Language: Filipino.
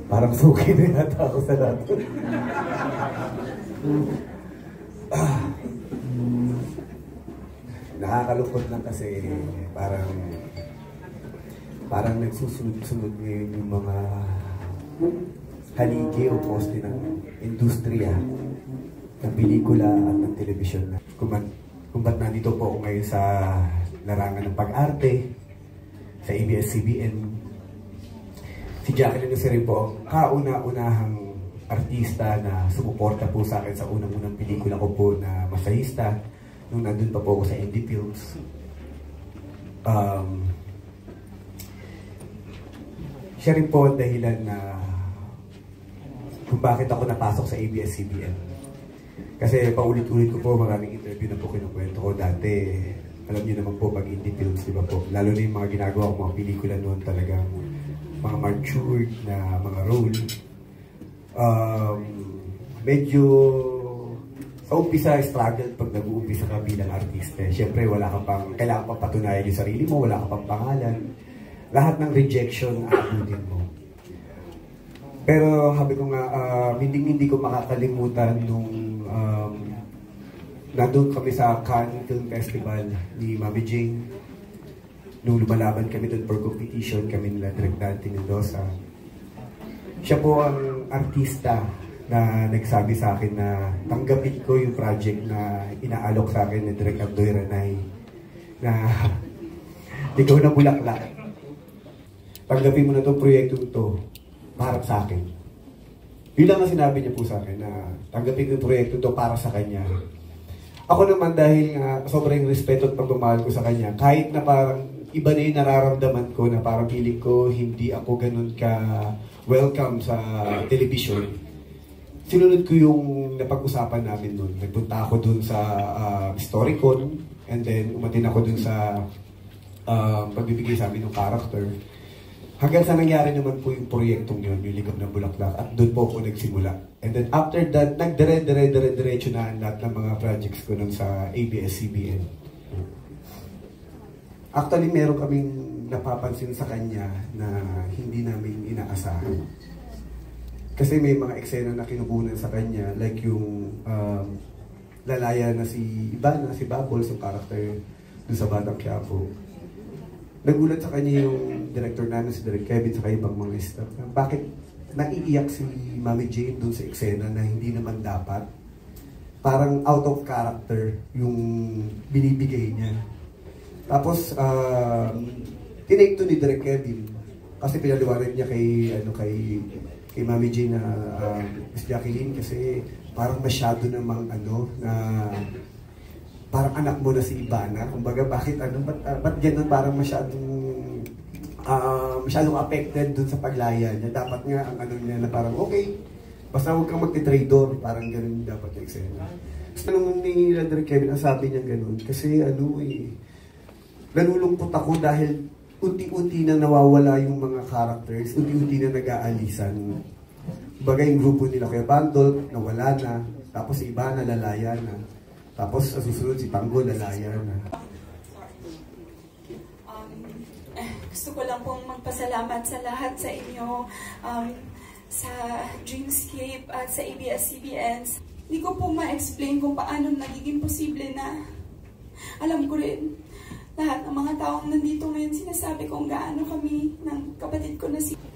Parang suki na yata ako sa lahat. Nakakalungkot lang kasi parang nagsusunod-sunod ngayon yung mga haligi o poste ng industriya ng pelikula at ng telebisyon. Kung ba't nandito po ako ngayon sa larangan ng pag-arte, sa ABS-CBN, si Jacqueline rin po ang kauna-unahang artista na sumuporta po sa akin sa unang-unang pelikula ko po na Masahista, nung nandun pa po ako sa Indie Films. Siya rin po ang dahilan na kung bakit ako napasok sa ABS-CBN. Kasi paulit-ulit ko po, maraming interview na po kinukwento ko dati. Alam niyo naman po, pag Indie Films, di ba po? Lalo na yung mga ginagawa ko, mga pelikula noon talagang mga matured na mga role. Medyo sa umpisa, struggle pag nag-uumpisa ka bilang artista. Siyempre, kailangan pang patunayan yung sarili mo, wala ka pang pangalan. Lahat ng rejection, aabutin mo. Pero sabi ko nga, hindi ko makakalimutan nung nandun kami sa Cannes Film Festival ni Mami Jane. Nung lumalaban kami doon for competition, kami nila Direk Dante Mendoza. Siya po ang artista na nagsabi sa akin na tanggapin ko yung project na inaalok sa akin ni Direk Abdoy Ranay na ikaw na bulaklak. Tanggapin mo na itong proyekto ito para sa akin. Yun lang ang sinabi niya po sa akin na tanggapin ko yung proyekto ito para sa kanya. Ako naman dahil nga sobrang respeto at pagmamahal ko sa kanya, kahit na parang iba na yung nararamdaman ko na parang feeling ko hindi ako ganun ka welcome sa television. Sinunod ko yung napag-usapan namin nun. Nagpunta ako dun sa Storicon and then umatin ako dun sa pagbibigay sa amin ng character. Hanggang sa nangyari naman po yung proyektong yun, yung Ligab ng Bulaklak, at doon po ako nagsimula. And then after that, nagdire-diretso na ang lahat ng mga projects ko nun sa ABS-CBN. Actually, meron kaming napapansin sa kanya na hindi namin inaasahan. Kasi may mga eksena na kinukunan sa kanya, like yung lalaya na si Ivana, si Bubbles, yung character doon sa Batang Quiapo. Nagulat sa kanya yung director namin, si Direk Kevin, sa ibang mga staff. Bakit naiiyak si Mami Jane doon sa eksena na hindi naman dapat? Parang out of character yung binibigay niya. Tapos, tinake to ni Direk Kevin. Kasi pinaliwanag niya kay Mami Jane na Miss Jacqueline kasi parang masyado namang na parang anak mo na si Ivana. Kumbaga, ba't ganun parang masyadong affected dun sa paglaya niya. Dapat nga ang niya na parang okay, basta huwag kang magti-trader, parang ganun dapat yung eksena. Gusto nung ni Direk Kevin, ang sabi niya ganun, kasi nalulungkot ako dahil unti-unti na nawawala yung mga characters, unti-unti na nag-aalisan. Kumbaga yung grupo nila kaya Bandol, nawala na, tapos si Ivana lalaya na. Tapos sa susunod si Tanggol, lalaya na. Gusto ko lang pong magpasalamat sa lahat sa inyo, sa Dreamscape at sa ABS-CBN. Hindi ko po ma-explain kung paano nagiging posible na alam ko rin lahat ng mga taong nandito ngayon sinasabi kung gaano kami ng kapatid ko na si